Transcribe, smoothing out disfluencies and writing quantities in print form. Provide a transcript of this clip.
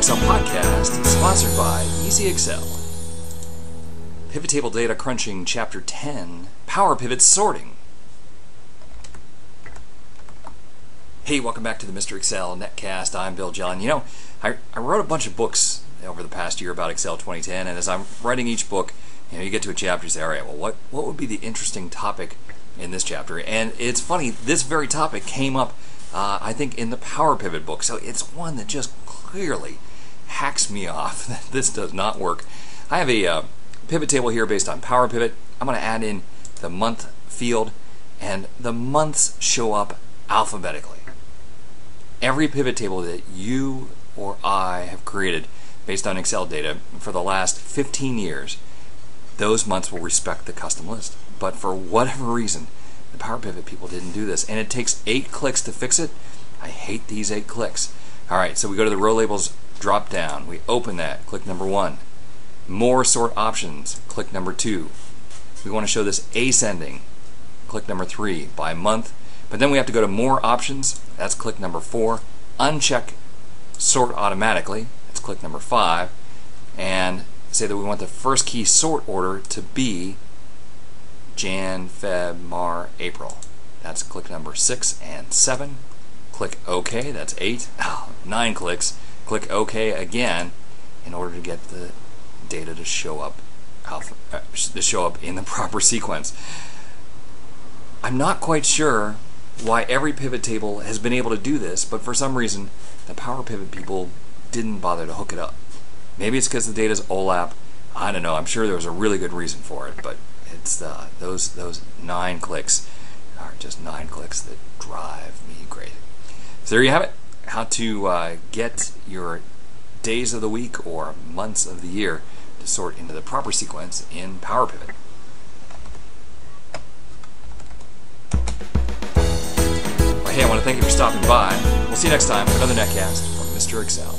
Excel podcast is sponsored by Easy Excel. Pivot Table Data Crunching Chapter 10, Power Pivot Sorting. Hey, welcome back to the Mr. Excel netcast. I'm Bill John. You know, I wrote a bunch of books over the past year about Excel 2010, and as I'm writing each book, you get to a chapter, you say, all right, well, what would be the interesting topic in this chapter? And it's funny, this very topic came up, I think, in the Power Pivot book. So it's one that just clearly hacks me off that this does not work. I have a pivot table here based on Power Pivot. I'm going to add in the month field, and the months show up alphabetically. Every pivot table that you or I have created based on Excel data for the last 15 years, those months will respect the custom list. But for whatever reason, the Power Pivot people didn't do this, and it takes 8 clicks to fix it. I hate these 8 clicks. All right, so we go to the row labels drop down. We open that, click number 1. More sort options, click number 2. We want to show this ascending, click number 3, by month. But then we have to go to more options, that's click number 4. Uncheck sort automatically, that's click number 5. And say that we want the first key sort order to be Jan, Feb, Mar, April. That's click number 6 and 7. Click OK, that's 8. 9 clicks. Click OK again in order to get the data to show up in the proper sequence. I'm not quite sure why every pivot table has been able to do this, but for some reason the Power Pivot people didn't bother to hook it up. Maybe it's because the data's OLAP. I don't know. I'm sure there was a really good reason for it, but it's those 9 clicks are just 9 clicks that drive me crazy. So there you have it. How to get your days of the week or months of the year to sort into the proper sequence in Power Pivot. Well, hey, I want to thank you for stopping by. We'll see you next time for another netcast from Mr. Excel.